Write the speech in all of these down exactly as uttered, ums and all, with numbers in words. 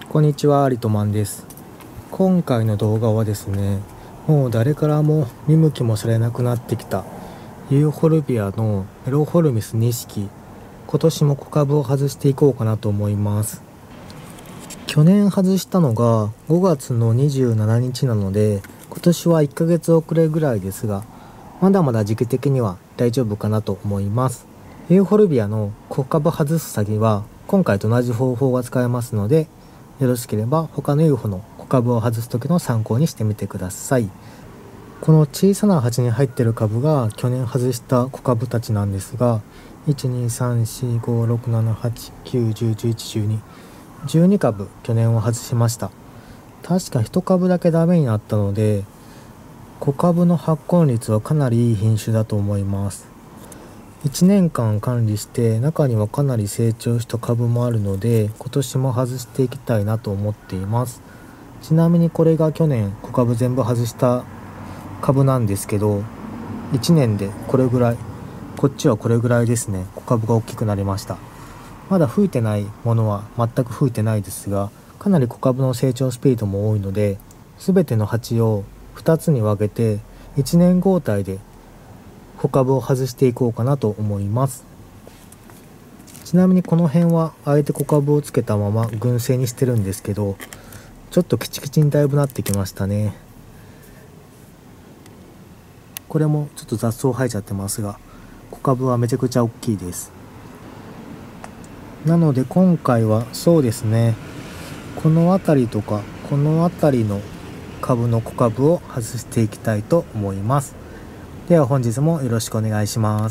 こんにちは、リトマンです。今回の動画はですね、もう誰からも見向きもされなくなってきたユーフォルビアのメロフォルミスに式、今年も小株を外していこうかなと思います。去年外したのがごがつのにじゅうしちにちなので、今年はいっかげつ遅れぐらいですが、まだまだ時期的には大丈夫かなと思います。ユーフォルビアの小株外す先は今回と同じ方法が使えますので、よろしければ他の ユーフォ の小株を外す時の参考にしてみてください。この小さな鉢に入っている株が去年外した小株たちなんですが、いち、に、さん、し、ご、ろく、なな、はち、きゅう、じゅう、じゅういち、じゅうに、じゅうに株去年を外しました。確かいち株だけダメになったので、小株の発根率はかなりいい品種だと思います。いちねんかん管理して中にはかなり成長した株もあるので、今年も外していきたいなと思っています。ちなみにこれが去年小株全部外した株なんですけど、いちねんでこれぐらい、こっちはこれぐらいですね。小株が大きくなりました。まだ吹いてないものは全く吹いてないですが、かなり小株の成長スピードも多いので、全ての鉢をふたつに分けていちねん交代で小株を外していこうかなと思います。ちなみにこの辺はあえて小株をつけたまま群生にしてるんですけど、ちょっとキチキチにだいぶなってきましたね。これもちょっと雑草生えちゃってますが、小株はめちゃくちゃ大きいです。なので今回はそうですね、この辺りとかこの辺りの株の小株を外していきたいと思います。では本日もよろしくお願いします。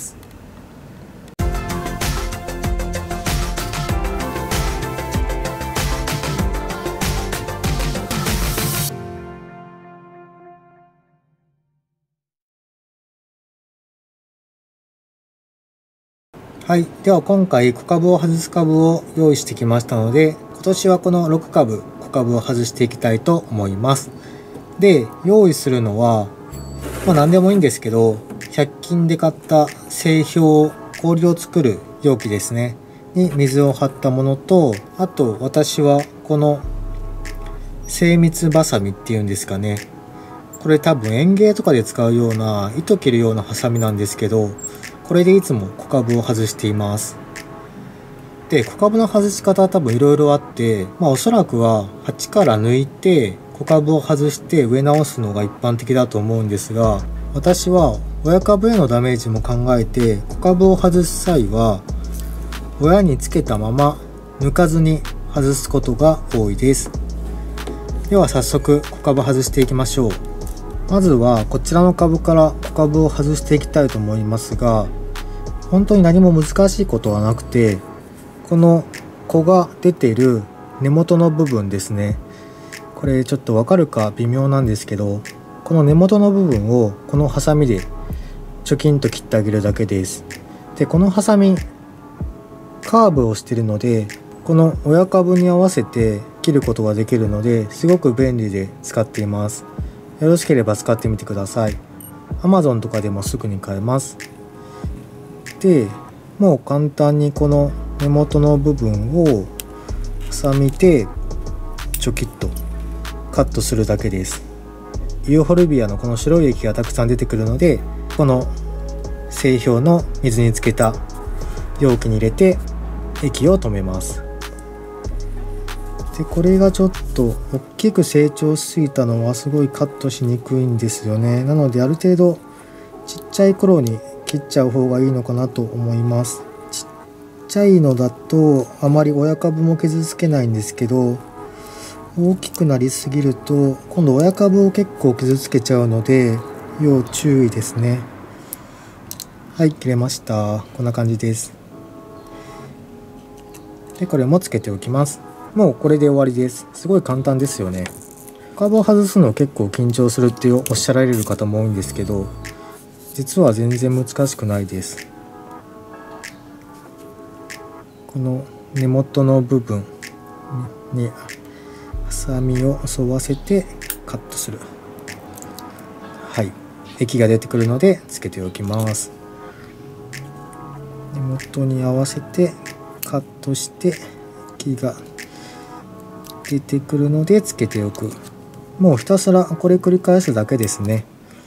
はい、では今回小株を外す株を用意してきましたので、今年はこのろく株小株を外していきたいと思います。で、用意するのはまあ何でもいいんですけど、ひゃく均で買った製氷、氷を作る容器ですねに水を張ったものと、あと私はこの精密バサミっていうんですかね、これ多分園芸とかで使うような糸切るようなハサミなんですけど、これでいつも小株を外しています。で、小株の外し方は多分いろいろあって、まあおそらくは鉢から抜いて小株を外して植え直すのが一般的だと思うんですが、私は親株へのダメージも考えて小株を外す際は親につけたまま抜かずに外すことが多いです。では早速小株外していきましょう。まずはこちらの株から小株を外していきたいと思いますが、本当に何も難しいことはなくて、この子が出ている根元の部分ですね、これちょっとわかるか微妙なんですけど、この根元の部分をこのハサミでチョキンと切ってあげるだけです。で、このハサミカーブをしているので、この親株に合わせて切ることができるので、すごく便利で使っています。よろしければ使ってみてください。 アマゾン とかでもすぐに買えます。で、もう簡単にこの根元の部分をハサミでチョキッとカットするだけです。ユーフォルビアのこの白い液がたくさん出てくるので、この製氷の水につけた容器に入れて液を止めます。で、これがちょっと大きく成長しすぎたのはすごいカットしにくいんですよね。なのである程度ちっちゃい頃に切っちゃう方がいいのかなと思います。ちっちゃいのだとあまり親株も傷つけないんですけど、大きくなりすぎると今度親株を結構傷つけちゃうので要注意ですね。はい、切れました。こんな感じです。で、これもつけておきます。もうこれで終わりです。すごい簡単ですよね。小株を外すの結構緊張するっておっしゃられる方も多いんですけど、実は全然難しくないです。この根元の部分にハサミを沿わせてカットする。はい、液が出てくるのでつけておきます。根元に合わせてカットして液が出てくるのでつけておく。もうひたすらこれ繰り返すだけですね。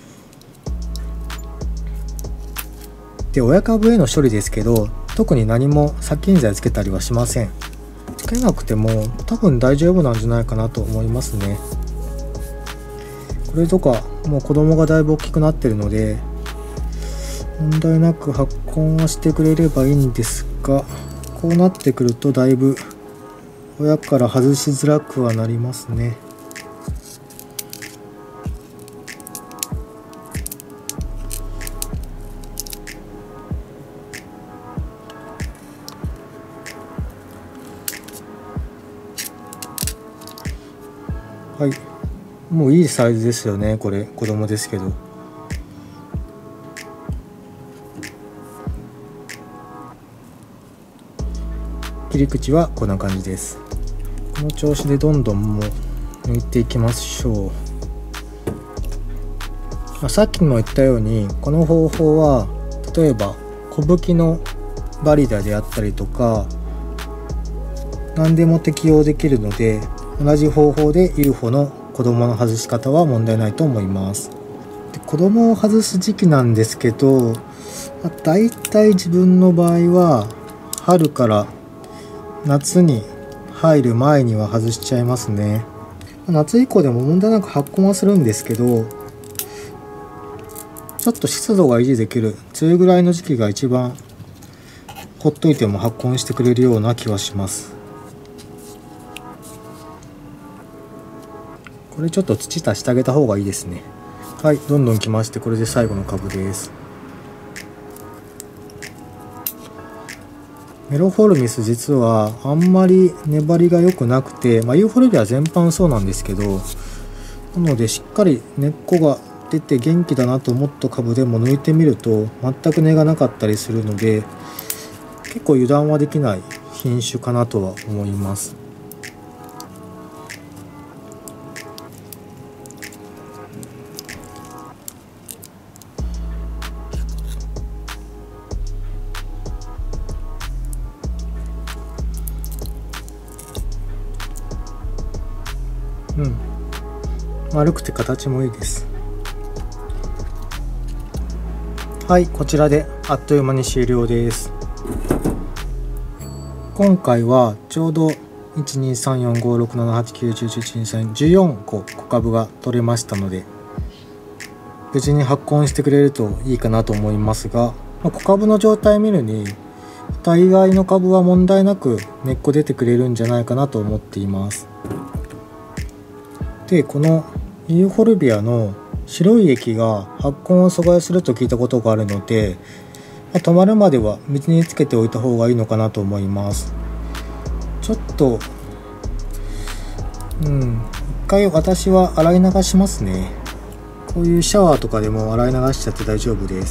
で、親株への処理ですけど、特に何も殺菌剤つけたりはしません。つけなくても多分大丈夫なんじゃないかなと思いますね。これとかもう子供がだいぶ大きくなってるので問題なく発根はしてくれればいいんですが、こうなってくるとだいぶ親から外しづらくはなりますね。はい、もういいサイズですよね。これ子供ですけど。切り口はこんな感じです。この調子でどんどんもう抜いていきましょう。まあ、さっきも言ったようにこの方法は例えば小吹きのバリダであったりとか何でも適用できるので、同じ方法で ユーフォ の子供の外し方は問題ないと思います。で、子供を外す時期なんですけど、まあ、だいたい自分の場合は春から夏に入る前には外しちゃいますね。夏以降でも問題なく発根はするんですけど、ちょっと湿度が維持できる梅雨ぐらいの時期が一番ほっといても発根してくれるような気はします。これちょっと土足してあげた方がいいですね。はい、どんどん来まして、これで最後の株です。メロフォルミス実はあんまり粘りが良くなくて、まあ、ユーフォルビア全般そうなんですけど、なのでしっかり根っこが出て元気だなと思った株でも抜いてみると全く根がなかったりするので、結構油断はできない品種かなとは思います。うん、丸くて形もいいです。はい、こちらであっという間に終了です。今回はちょうどいちにさんよんごろくななはちきゅうじゅうじゅういちにさんじゅうよんこ小株が取れましたので、無事に発根してくれるといいかなと思いますが、小株の状態見るに大概の株は問題なく根っこ出てくれるんじゃないかなと思っています。で、このユーフォルビアの白い液が発根を阻害すると聞いたことがあるので、止まるまでは水につけておいた方がいいのかなと思います。ちょっとうん一回私は洗い流しますね。こういうシャワーとかでも洗い流しちゃって大丈夫です。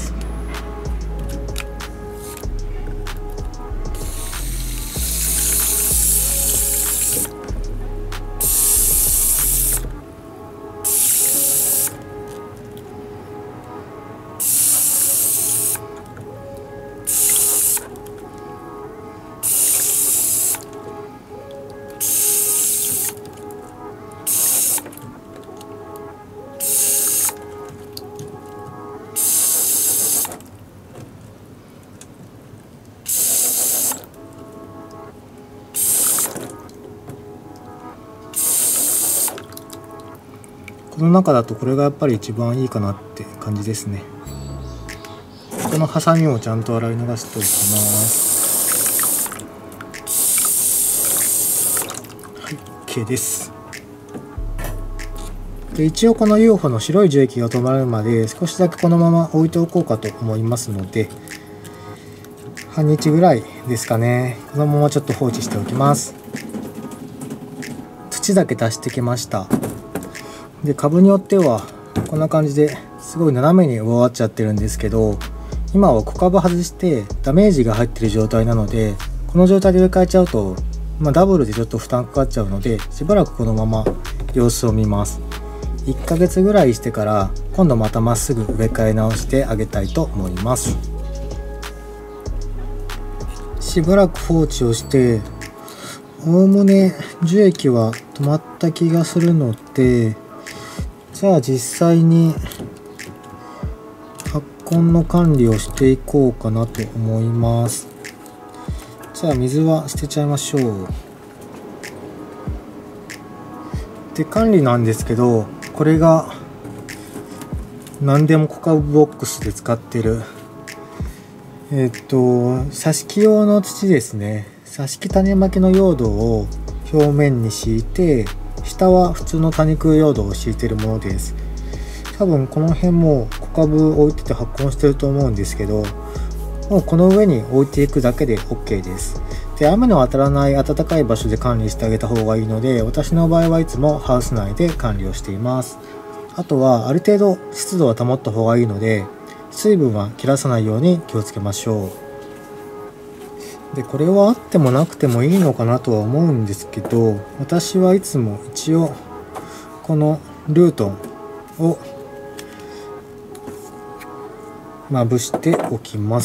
この中だとこれがやっぱり一番いいかなって感じですね。このハサミをちゃんと洗い流しておきます。はい、 OK です。で、一応この ユーフォ の白い樹液が止まるまで少しだけこのまま置いておこうかと思いますので、半日ぐらいですかね。このままちょっと放置しておきます。土だけ足してきました。で、株によってはこんな感じですごい斜めに植わっちゃってるんですけど、今は小株外してダメージが入ってる状態なので、この状態で植え替えちゃうと、まあ、ダブルでちょっと負担かかっちゃうので、しばらくこのまま様子を見ます。いっかげつぐらいしてから今度またまっすぐ植え替え直してあげたいと思います。しばらく放置をして、 おおむね樹液は止まった気がするので、じゃあ実際に発根の管理をしていこうかなと思います。じゃあ水は捨てちゃいましょう。で、管理なんですけど、これが何でも小株ボックスで使ってるえっと挿し木用の土ですね。挿し木種まきの用土を表面に敷いて、下は普通の多肉用土を敷いているものです。多分この辺も小株置いてて発根してると思うんですけど、もうこの上に置いていくだけで OK です。で、雨の当たらない暖かい場所で管理してあげた方がいいので、私の場合はいつもハウス内で管理をしています。あとはある程度湿度を保った方がいいので、水分は切らさないように気をつけましょう。で、これはあってもなくてもいいのかなとは思うんですけど、私はいつも一応このルートンをまぶしておきます。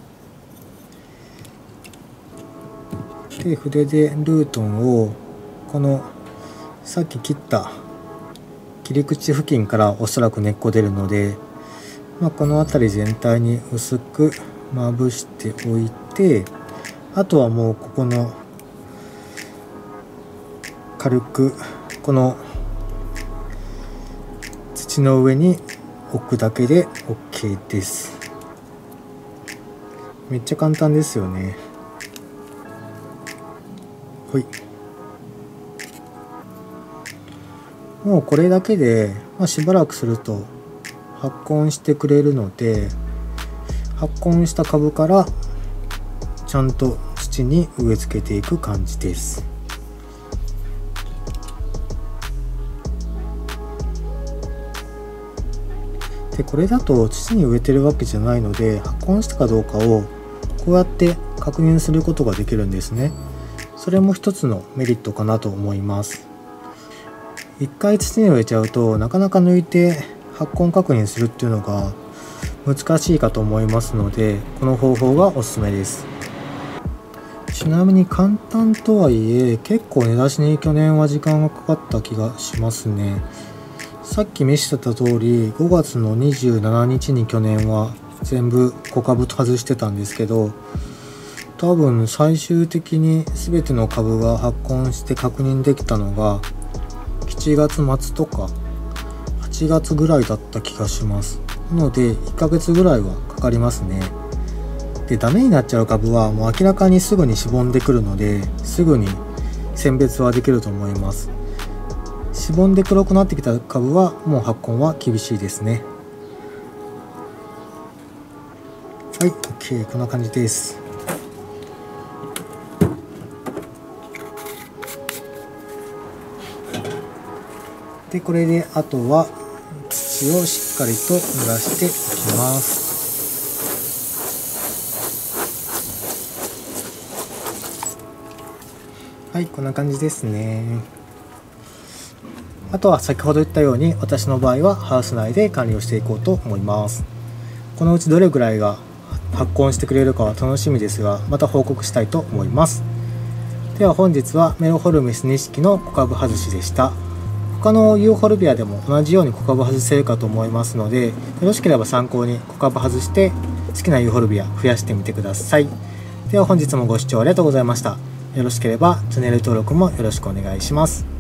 で、筆でルートンをこのさっき切った切り口付近からおそらく根っこ出るので、まあ、この辺り全体に薄くまぶしておいて、あとはもうここの軽くこの土の上に置くだけで OK です。めっちゃ簡単ですよね。はい。もうこれだけで、まあ、しばらくすると発根してくれるので、発根した株からちゃんと土に植え付けていく感じです。で、これだと土に植えてるわけじゃないので、発根したかどうかをこうやって確認することができるんですね。それも一つのメリットかなと思います。一回土に植えちゃうとなかなか抜いて発根確認するっていうのが難しいかと思いますので、この方法がおすすめです。ちなみに簡単とはいえ結構根出しに去年は時間がかかった気がしますね。さっき見せてた通りごがつのにじゅうしちにちに去年は全部小株外してたんですけど、多分最終的に全ての株が発根して確認できたのがしちがつまつとかはちがつぐらいだった気がします。なのでいっかげつぐらいはかかりますね。で、ダメになっちゃう株はもう明らかにすぐにしぼんでくるので、すぐに選別はできると思います。しぼんで黒くなってきた株はもう発根は厳しいですね。はい、OK、こんな感じです。で、これであとは土をしっかりと濡らしておきます。はい、こんな感じですね。あとは先ほど言ったように、私の場合はハウス内で管理をしていこうと思います。このうちどれぐらいが発根してくれるかは楽しみですが、また報告したいと思います。では本日はメロホルミス錦の小株外しでした。他のユーフォルビアでも同じように小株外せるかと思いますので、よろしければ参考に小株外して好きなユーフォルビア増やしてみてください。では本日もご視聴ありがとうございました。よろしければチャンネル登録もよろしくお願いします。